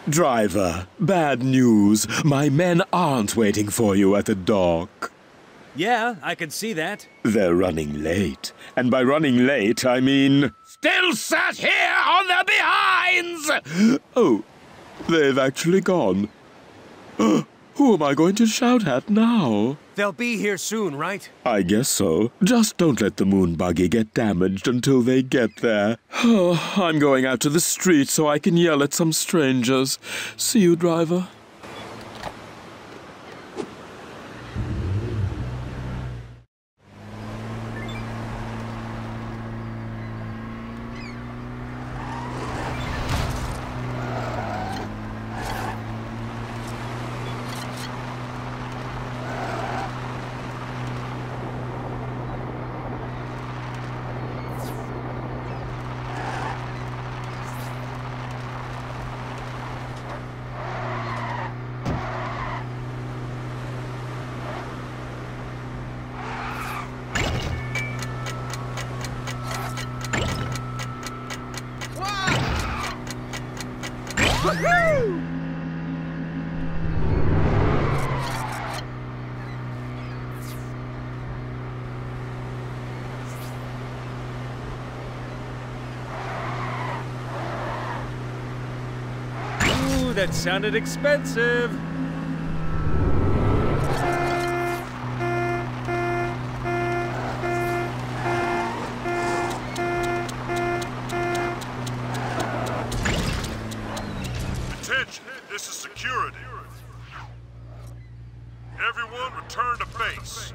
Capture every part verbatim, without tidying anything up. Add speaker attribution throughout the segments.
Speaker 1: Driver, bad news. My men aren't waiting for you at the dock.
Speaker 2: Yeah, I can see that.
Speaker 1: They're running late. And by running late, I mean... Still sat here on their behinds! Oh, they've actually gone. Who am I going to shout at now?
Speaker 2: They'll be here soon, right?
Speaker 1: I guess so. Just don't let the moon buggy get damaged until they get there. Oh, I'm going out to the street so I can yell at some strangers. See you, driver.
Speaker 2: Ooh, that sounded expensive.
Speaker 3: Attention, this is security. Everyone return to base.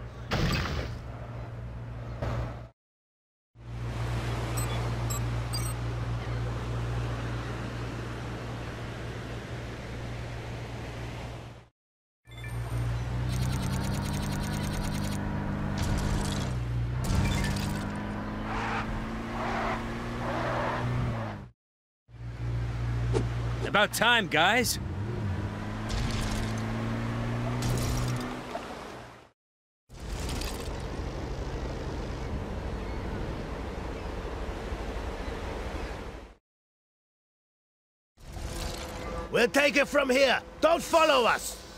Speaker 2: About time, guys.
Speaker 4: We'll take it from here. Don't follow us.